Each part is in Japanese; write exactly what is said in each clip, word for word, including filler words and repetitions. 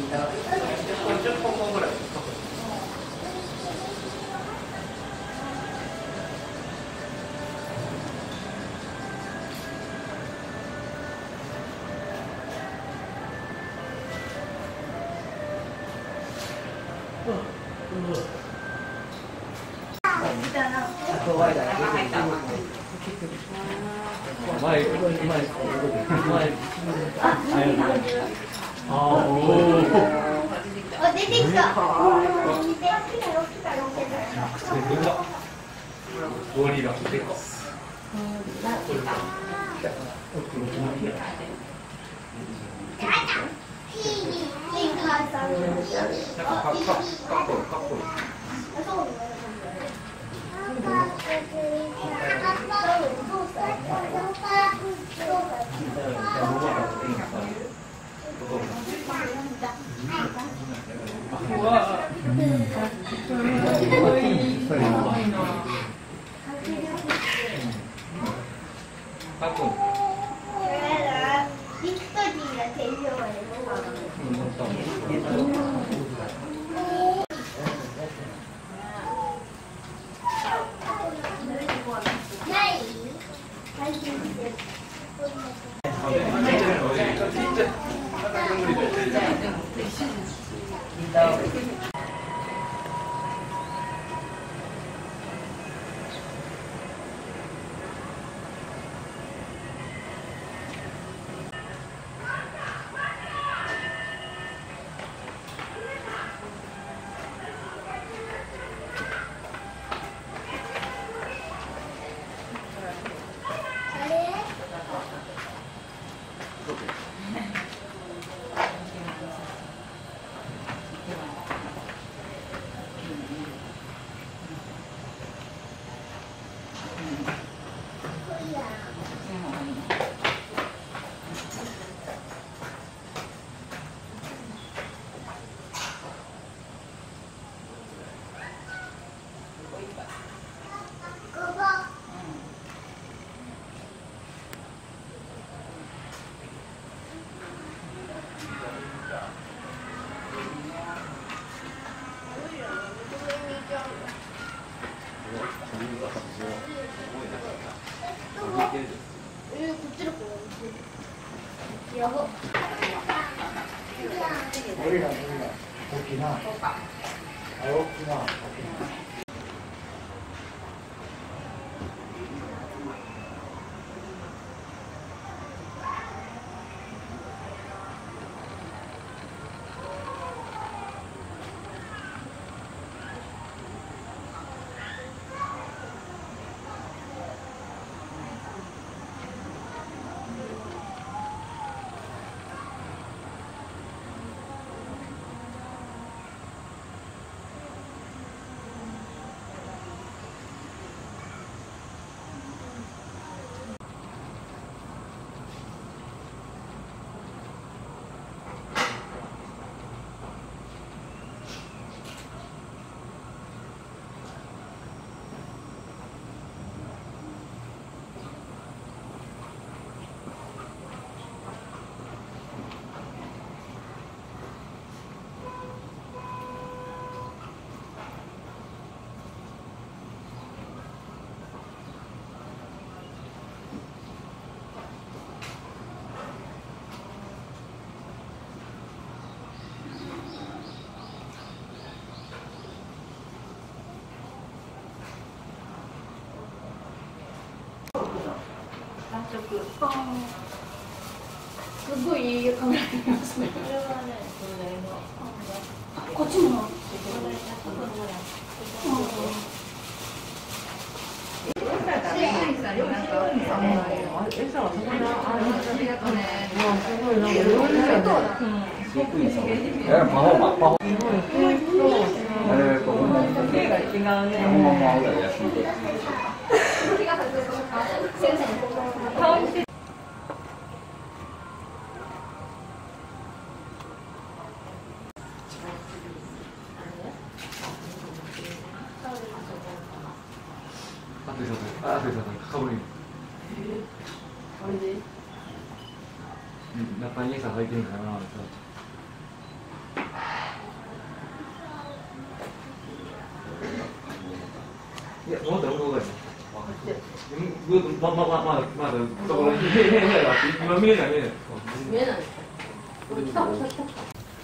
じゅっぽんぐらい。前、前、前、あ、おお。 あ、出てきた。 ゴリラ。でか。なんかかっこいい、かっこいい、かっこいい。うわ。かっこいい。 すごいいいカメラになりますね。これはね、こっちも。 あ、そうそう、かぶり。 これで。 中に餌入ってんかな。 や、もっと向こう側や。うんま、ま、ま、まだ、まだ、そこら辺、変変変だって、今見えない、見えない。 見えない。これ来た、来た、来た。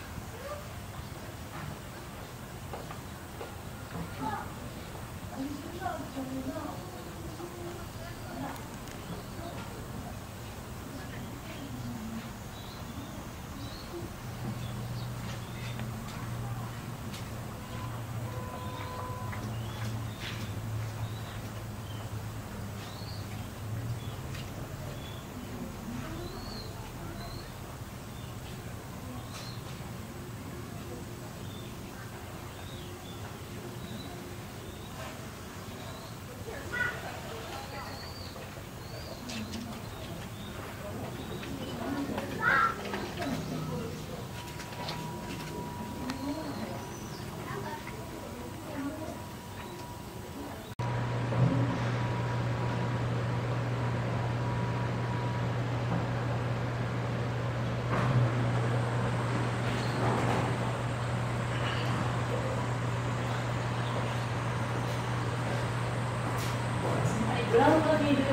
グラウンドにいる。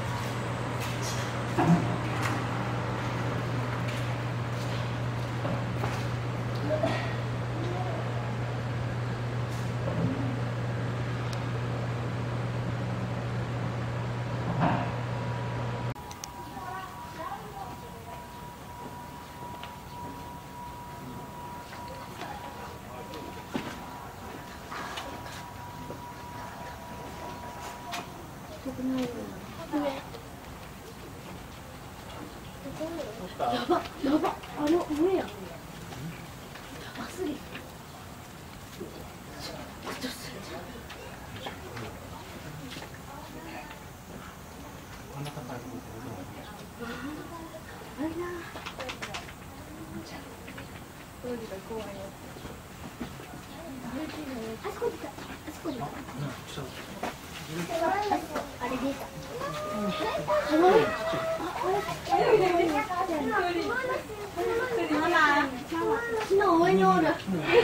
やば、やば、あの上や。やばすぎ。あれな。当時が怖いよ。あそこ出た。あそこ出た。あれ出た。ママ、木の上におる。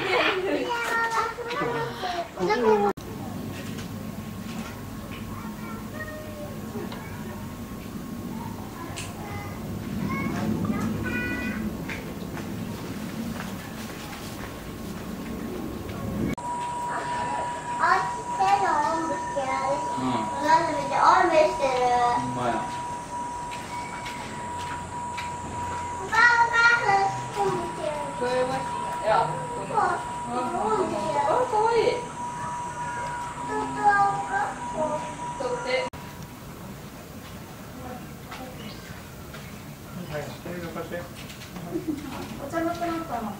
お茶なくなったの。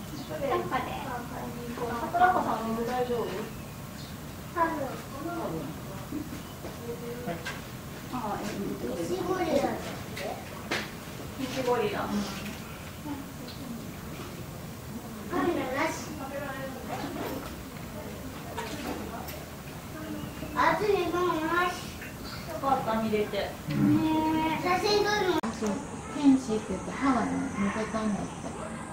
桜子さん水大丈夫？あ、ニチゴリラ。ニチゴリラ。カメラなし。あつにもなし。よかった見れて。写真撮るの。 天使って言って歯が抜けたんだって。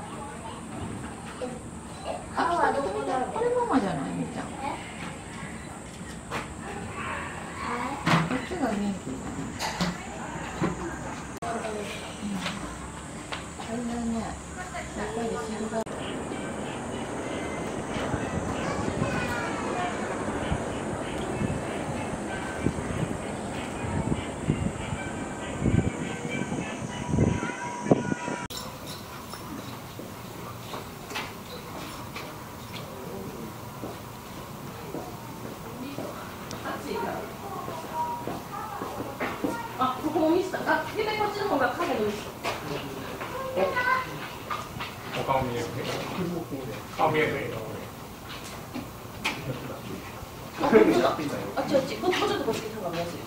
あ、来た来た来た。これママじゃないみーちゃん。こっちが元気じゃない。あれだね。やっぱりシルバー。 あ、ここも見せた。あ、絶対こっちの方がカメラ見せた。 お顔見えるけど。顔見えるけど。 あ、こっちだ。あ、違う違う。こっちもうちょっとこっちの方が見やすい。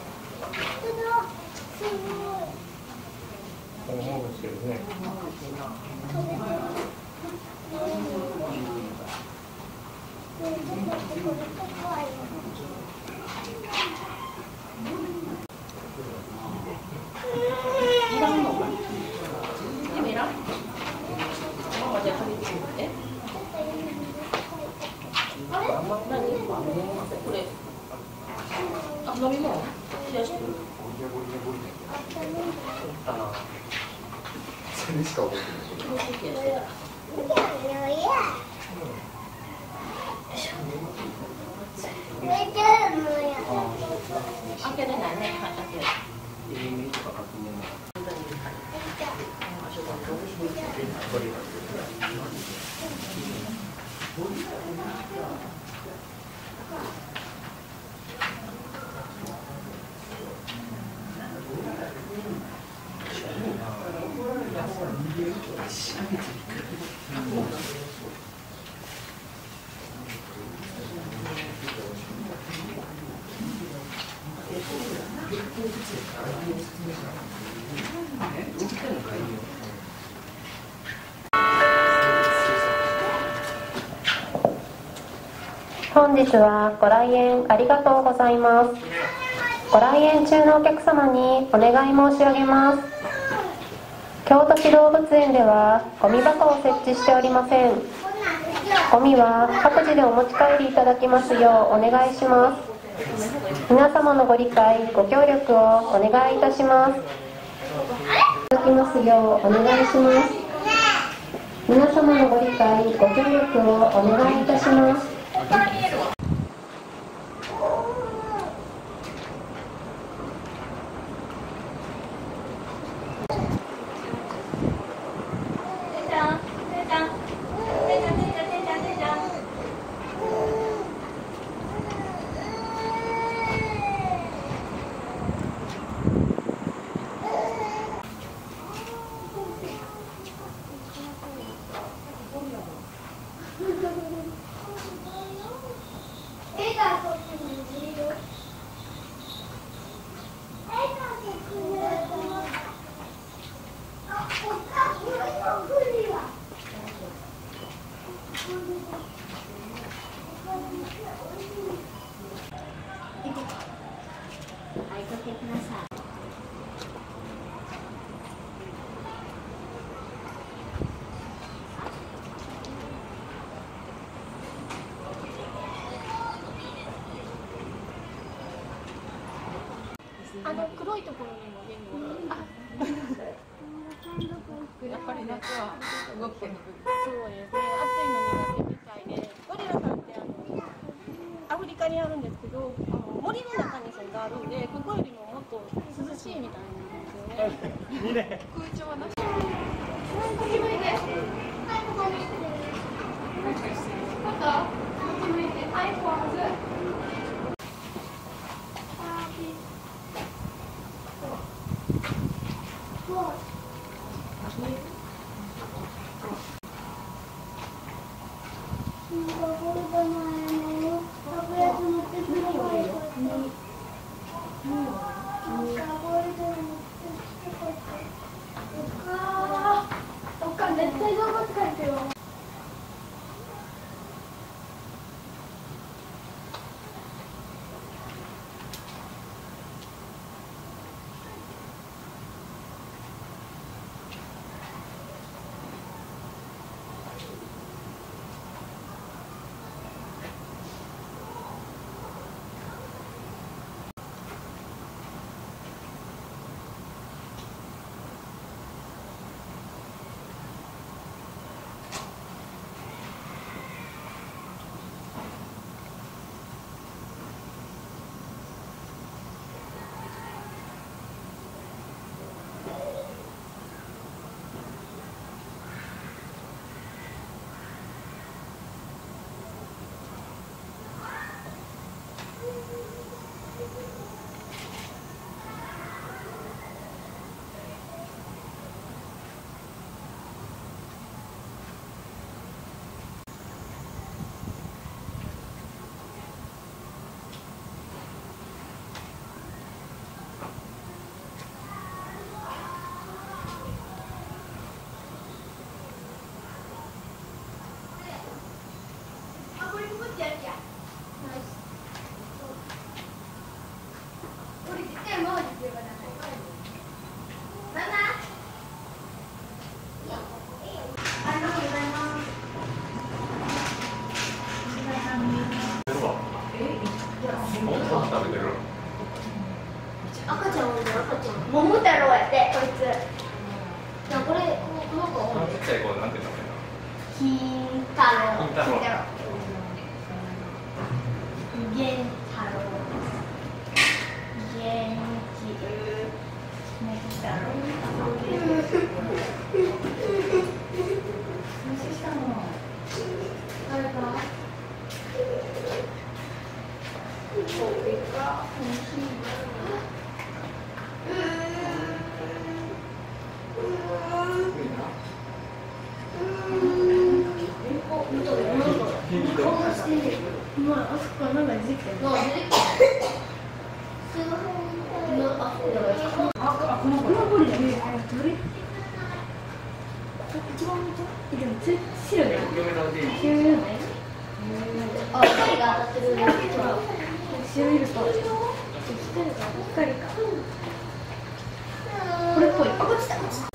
思うんですけどね。 いらんのか。でもいらん。ママじゃあ借りてくるね。あれ？何？これ。 にしか覚えてない。 開けれないね。開ける。 本日はご来園ありがとうございます。ご来園中のお客様にお願い申し上げます。京都市動物園ではゴミ箱を設置しておりません。ゴミは各自でお持ち帰りいただきますようお願いします。皆様のご理解ご協力をお願いいたします。いただきますようお願いします。皆様のご理解ご協力をお願いいたします。 あの黒いところにも言語が。やっぱり夏は動く。そうですね。暑いの苦手みたいで、ゴリラさんってあのアフリカにあるんですけど、あの森の中に住んであるんで、ここよりももっと涼しいみたいなんですよね。いいね。空調はなし。 金太郎。 金太郎。 源太郎。元気。ねぎ太郎。 無視したの。 誰か。 まあ、あそこなんか出てきてる。 あ、 あ、このこの子にね、どれ？一番見た？でもつ白だよ。白いよね。 あ、光が当たってる。 白いると光か光か。これっぽい。あ、こっちだ。